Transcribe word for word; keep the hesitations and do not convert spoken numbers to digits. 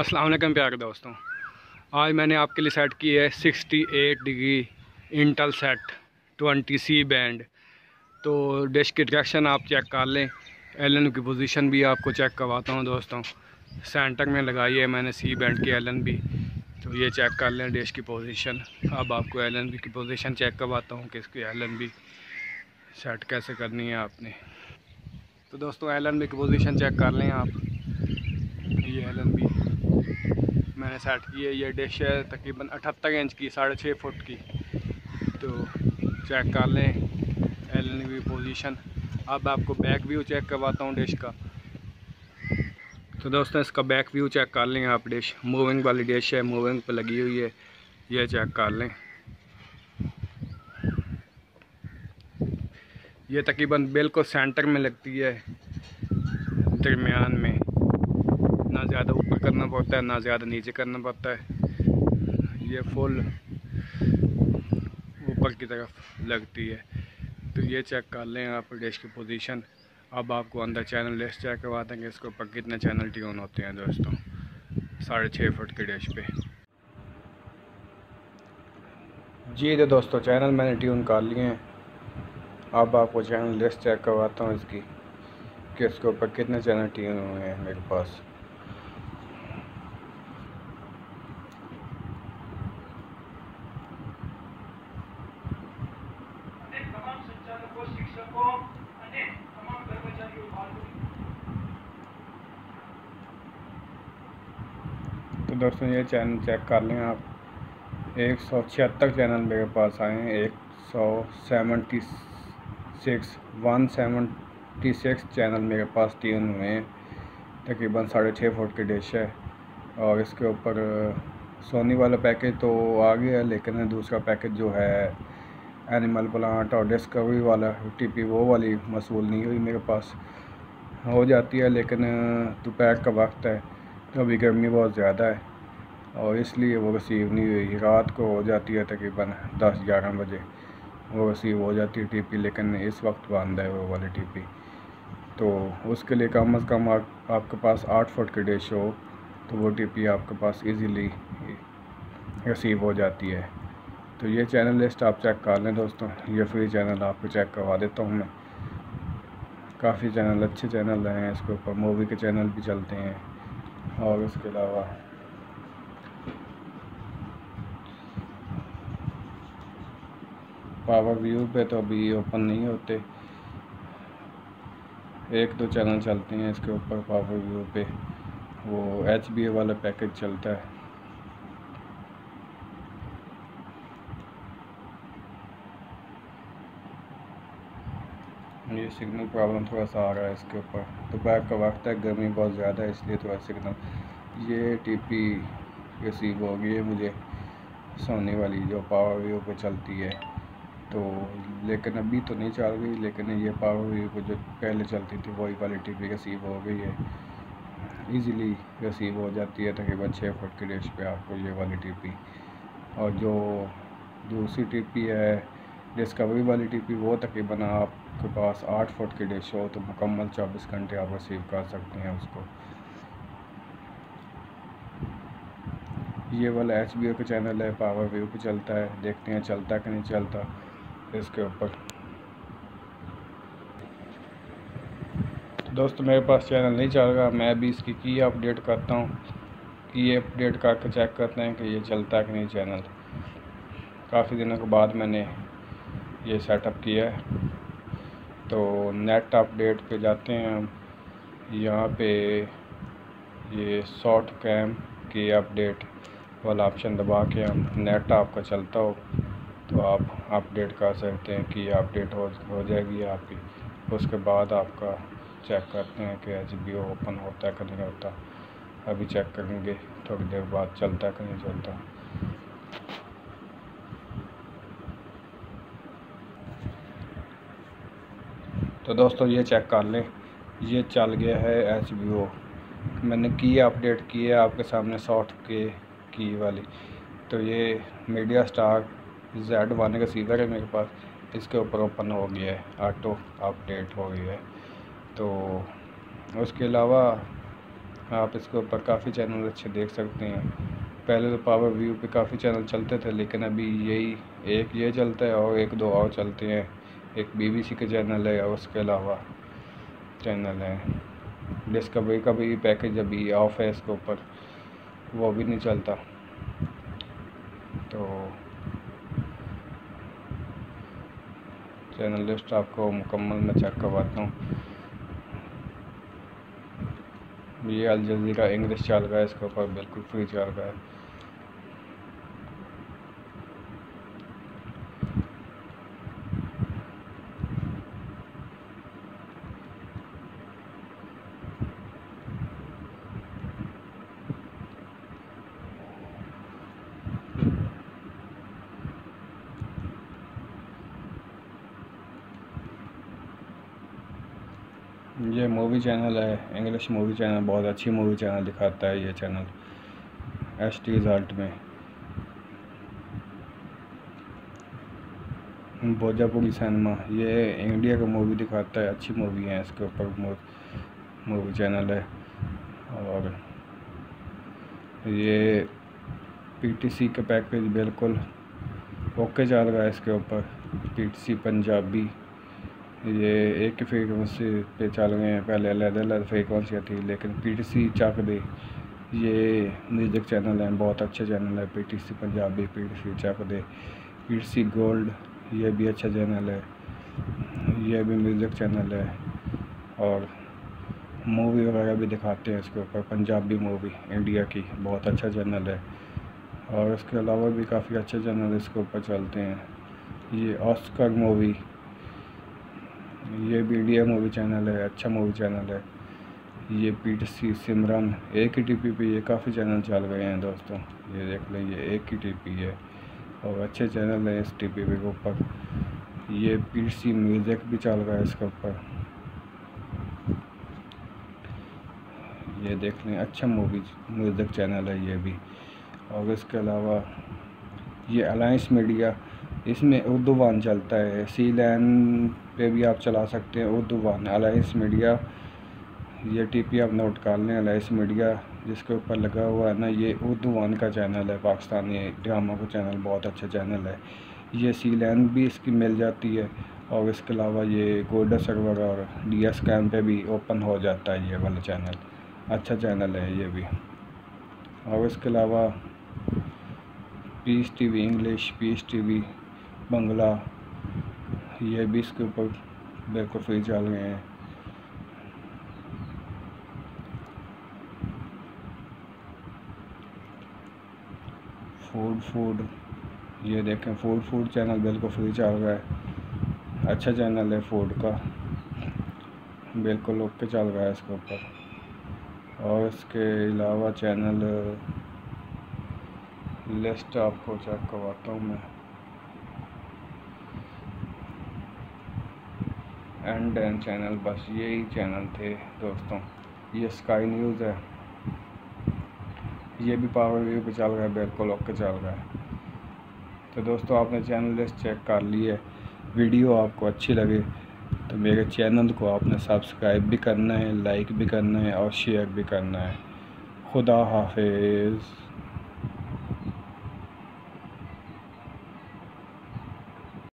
अस्सलाम वालेकुम प्यारे दोस्तों, आज मैंने आपके लिए सेट की है sixty eight degree Intelsat twenty C band. तो डिश की डायरेक्शन आप चेक कर लें, एलन की पोजीशन भी आपको चेक करवाता हूं दोस्तों। सेंटर में लगाई है मैंने सी बैंड की एलन भी, तो ये चेक कर लें डिश की पोजीशन। अब आपको एलन की पोजीशन चेक करवाता हूँ कि इसकी एलन भी सेट कैसे करनी है आपने। तो दोस्तों एलन की पोजीशन चेक कर लें आप। ये एलन भी मैंने सेट की है। ये डिश है तकरीबन अठहत्तर इंच की, साढ़े छः फुट की। तो चेक कर लें एलन की पोजीशन। अब आपको बैक व्यू चेक करवाता हूँ डिश का। तो दोस्तों इसका बैक व्यू चेक कर लें आप। डिश मूविंग वाली डिश है, मूविंग पे लगी हुई है, ये चेक कर लें। ये तकरीबन बिल्कुल सेंटर में लगती है, दरमियान में। ना ज़्यादा ऊपर करना पड़ता है ना ज़्यादा नीचे करना पड़ता है। ये फुल ऊपर की तरफ लगती है। तो ये चेक कर लें आप डिश की पोजीशन। अब आपको अंदर चैनल लिस्ट चेक करवा देंगे, इसके ऊपर कितने चैनल ट्यून होते हैं दोस्तों साढ़े छः फुट की डिश पे। जी तो दोस्तों चैनल मैंने ट्यून कर लिए हैं। अब आपको चैनल लिस्ट चेक करवाता हूँ इसकी कि इसके ऊपर कितने चैनल ट्यून हुए हैं मेरे पास। तो दोस्तों ये चैनल चेक कर लें आप। एक सौ छिहत्तर चैनल मेरे पास आए हैं। एक सौ seventy six one seventy six channel मेरे पास ट्यून हुए हैं। तकरीबन साढ़े छः फुट की डिश है और इसके ऊपर सोनी वाला पैकेज तो आ गया है, लेकिन दूसरा पैकेज जो है एनिमल प्लांट और डिस्कवरी वाला टीपी वो वाली मसूल नहीं हुई मेरे पास। हो जाती है लेकिन दोपहर का वक्त है तो अभी गर्मी बहुत ज़्यादा है और इसलिए वो रिसीव नहीं हुई। रात को हो जाती है तकरीबन दस ग्यारह बजे वो रिसीव हो जाती है टीपी, लेकिन इस वक्त बंद है वो वाली टीपी। तो उसके लिए कम अज़ कम आप, आपके पास आठ फुट की डिश हो तो वो टीपी आपके पास इजीली रिसीव हो जाती है। तो ये चैनल लिस्ट आप चेक कर लें दोस्तों। ये फ्री चैनल आपको चेक करवा देता हूँ मैं। काफ़ी चैनल अच्छे चैनल हैं इसके ऊपर, मूवी के चैनल भी चलते हैं और इसके अलावा पावर व्यू पे तो अभी ओपन नहीं होते। एक दो चैनल चलते हैं इसके ऊपर पावर व्यू पे, वो एच बी ए वाला पैकेज चलता है। ये सिग्नल प्रॉब्लम थोड़ा सा आ रहा है इसके ऊपर। दोपहर का वक्त है, गर्मी बहुत ज़्यादा है, इसलिए थोड़ा सिग्नल। ये टीपी रिसीव हो गई है मुझे सोनी वाली जो पावर व्यू पे चलती है। तो लेकिन अभी तो नहीं चल रही, लेकिन ये पावर व्यू पे जो पहले चलती थी वही वाली टीपी रिसीव हो गई है। इजीली रिसीव हो जाती है तकरीबन छः फुट की डिश पे आपको ये वाली टीपी। और जो दूसरी टीपी है डिस्कवरी वाली टीपी, वो तकरीबन आपके पास आठ फुट की डिश हो तो मुकम्मल चौबीस घंटे आप रिसीव कर सकते हैं उसको। ये वाला एच बी ओ का चैनल है, पावर व्यू पे चलता है। देखते हैं चलता कि नहीं चलता इसके ऊपर। दोस्तों मेरे पास चैनल नहीं चल रहा, मैं भी इसकी की अपडेट करता हूँ कि ये अपडेट करके चेक करते हैं कि ये चलता कि नहीं चैनल। काफ़ी दिनों के बाद मैंने ये सेटअप किया है। तो नेट अपडेट पे जाते हैं हम। यहाँ पे ये शॉर्ट कैम की अपडेट वाला ऑप्शन दबा के हम नेट आपका चलता हो तो आप अपडेट कर सकते हैं कि अपडेट हो हो जाएगी आपकी। उसके बाद आपका चेक करते हैं कि एच बी ओ ओपन होता है कि नहीं होता। अभी चेक करेंगे थोड़ी देर बाद चलता है कि नहीं चलता। तो दोस्तों ये चेक कर लें, ये चल गया है एच बी ओ। मैंने की अपडेट की है आपके सामने शॉर्ट के की वाली। तो ये मीडिया स्टार जेड वन का सीवर है मेरे पास, इसके ऊपर ओपन हो गया है, ऑटो अपडेट हो गई है। तो उसके अलावा आप इसके ऊपर काफ़ी चैनल अच्छे देख सकते हैं। पहले तो पावर व्यू पे काफ़ी चैनल चलते थे, लेकिन अभी यही एक ये चलता है और एक दो और चलते हैं। एक बीबीसी के चैनल है और उसके अलावा चैनल है डिस्कवरी का भी पैकेज अभी ऑफ है इसके ऊपर, वो भी नहीं चलता। तो चैनल लिस्ट आपको मुकम्मल मैं चेक करवाता हूँ। ये अल जज़ीरा इंग्लिश चल रहा है, इसके ऊपर बिल्कुल फ्री चल रहा है। ये मूवी चैनल है, इंग्लिश मूवी चैनल, बहुत अच्छी मूवी चैनल दिखाता है ये चैनल एच टी रिजल्ट में। भोजपुरी सिनेमा, ये इंडिया का मूवी दिखाता है, अच्छी मूवी है, इसके ऊपर मूवी चैनल है। और ये पीटीसी का पैकेज बिल्कुल ओके चल रहा है इसके ऊपर। पीटीसी पंजाबी, ये एक ही फ्रीक्वेंसी पे चल गए हैं, पहले अलग अलग फ्रीक्वेंसियाँ थी, लेकिन पीटीसी चक दे ये म्यूज़िक चैनल है, बहुत अच्छे चैनल है। PTC Punjabi, PTC Chak De, PTC gold, ये भी अच्छा चैनल है, ये भी म्यूज़िक चैनल है। और मूवी वगैरह भी दिखाते हैं इसके ऊपर, पंजाबी मूवी इंडिया की, बहुत अच्छा चैनल है। और इसके अलावा भी काफ़ी अच्छे चैनल इसके ऊपर चलते हैं। ये ऑस्कर मूवी, ये भी इंडिया मूवी चैनल है, अच्छा मूवी चैनल है। ये पीटीसी सिमरन, एक ही टीपी पे ये काफ़ी चैनल चल गए हैं दोस्तों, ये देख लें, ये एक ही टीपी है और अच्छे चैनल है इस टीपी पे के ऊपर। ये पीटीसी म्यूज़िक भी चल रहा है इसके ऊपर, ये देख लें, अच्छा मूवी म्यूज़िक चैनल है ये भी। और इसके अलावा ये अलायंस मीडिया, इसमें उर्दू वन चलता है, सी लैन पे भी आप चला सकते हैं उर्दू वन, अलायंस मीडिया। ये टीपी आप नोट कर लें, अलायंस मीडिया जिसके ऊपर लगा हुआ है ना, ये उर्दू वन का चैनल है, पाकिस्तानी ड्रामा का चैनल, बहुत अच्छा चैनल है। ये सी लैन भी इसकी मिल जाती है। और इसके अलावा ये गोल्डन सर्वर और डी एस कैम पे भी ओपन हो जाता है ये वाला चैनल, अच्छा चैनल है ये भी। और इसके अलावा Peace TV English, Peace TV Bangla, ये भी इसके ऊपर बिल्कुल फ्री चल रहे हैं। फूड फूड ये देखें, फूड फूड चैनल बिल्कुल फ्री चल रहा है, अच्छा चैनल है फूड का, बिल्कुल ओके चल रहा है इसके ऊपर। और इसके अलावा चैनल लिस्ट आपको चेक करवाता हूँ मैं। एंड एंड चैनल, बस यही चैनल थे दोस्तों। ये स्काई न्यूज़ है, ये भी पावर व्यू पे चल रहा है, बिल्कुल ओके चल रहा है। तो दोस्तों आपने चैनल लिस्ट चेक कर ली है। वीडियो आपको अच्छी लगे तो मेरे चैनल को आपने सब्सक्राइब भी करना है, लाइक भी करना है और शेयर भी करना है। खुदा हाफिज़।